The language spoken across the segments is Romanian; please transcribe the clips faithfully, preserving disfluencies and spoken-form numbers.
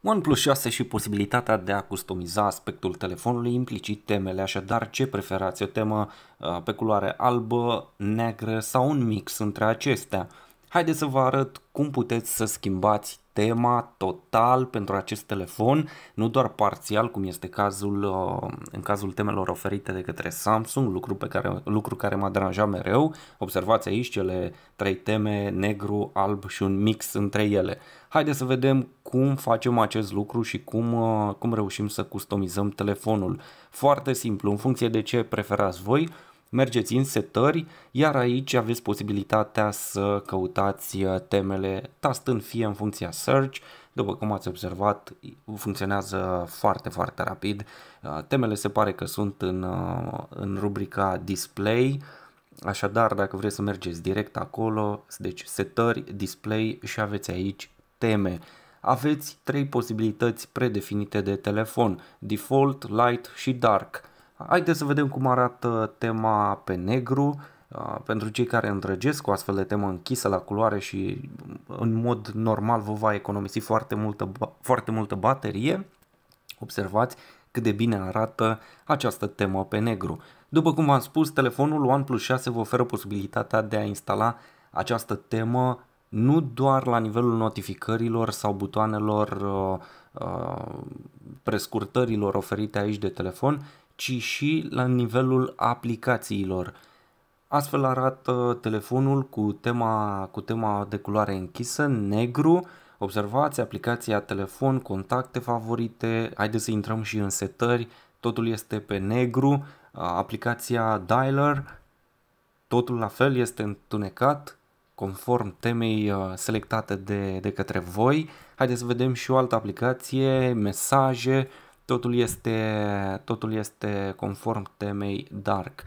OnePlus șase și posibilitatea de a customiza aspectul telefonului, implicit temele, așadar ce preferați, o temă uh, pe culoare albă, neagră sau un mix între acestea? Haideți să vă arăt cum puteți să schimbați tema total pentru acest telefon, nu doar parțial, cum este cazul uh, în cazul temelor oferite de către Samsung, lucru, pe care, lucru care m-a deranjat mereu. Observați aici cele trei teme, negru, alb și un mix între ele. Haideți să vedem cum facem acest lucru și cum, uh, cum reușim să customizăm telefonul. Foarte simplu, în funcție de ce preferați voi, mergeți în setări, iar aici aveți posibilitatea să căutați temele tastând fie în funcția Search, după cum ați observat, funcționează foarte, foarte rapid. Temele se pare că sunt în, în rubrica Display, așadar dacă vreți să mergeți direct acolo, deci setări, Display și aveți aici teme. Aveți trei posibilități predefinite de telefon, Default, Light și Dark. Haideți să vedem cum arată tema pe negru. Pentru cei care îndrăgesc o astfel de temă închisă la culoare și în mod normal vă va economisi foarte multă, foarte multă baterie. Observați cât de bine arată această temă pe negru. După cum v-am spus, telefonul OnePlus șase vă oferă posibilitatea de a instala această temă nu doar la nivelul notificărilor sau butoanelor uh, uh, prescurtărilor oferite aici de telefon, ci și la nivelul aplicațiilor. Astfel arată telefonul cu tema, cu tema de culoare închisă, negru. Observați aplicația telefon, contacte favorite, haideți să intrăm și în setări, totul este pe negru. Aplicația Dialer, totul la fel, este întunecat, conform temei selectate de, de către voi. Haideți să vedem și o altă aplicație, mesaje, totul este, totul este conform temei Dark.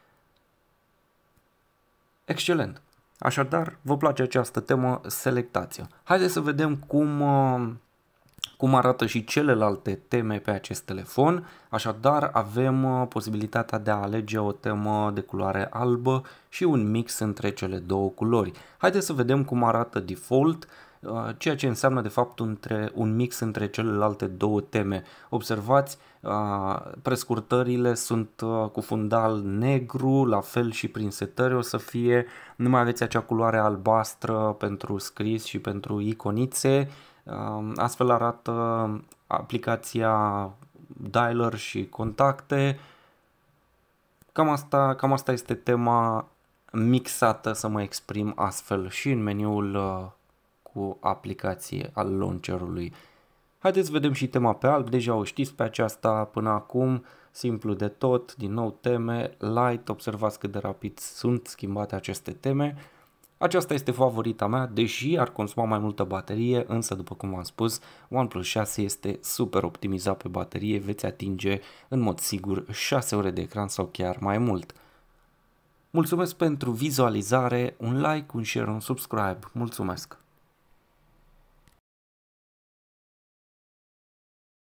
Excelent! Așadar, vă place această temă, selectați-o. Haideți să vedem cum, cum arată și celelalte teme pe acest telefon. Așadar, avem posibilitatea de a alege o temă de culoare albă și un mix între cele două culori. Haideți să vedem cum arată Default, ceea ce înseamnă de fapt între, un mix între celelalte două teme. Observați, prescurtările sunt cu fundal negru, la fel și prin setări o să fie, nu mai aveți acea culoare albastră pentru scris și pentru iconițe. Astfel arată aplicația Dialer și contacte. Cam asta, cam asta este tema mixată, să mă exprim astfel, și în meniul cu aplicație al launcherului. Haideți să vedem și tema pe alb, deja o știți pe aceasta până acum, simplu de tot, din nou teme, light, observați cât de rapid sunt schimbate aceste teme. Aceasta este favorita mea, deși ar consuma mai multă baterie, însă după cum am spus, OnePlus șase este super optimizat pe baterie, veți atinge în mod sigur șase ore de ecran sau chiar mai mult. Mulțumesc pentru vizualizare, un like, un share, un subscribe, mulțumesc!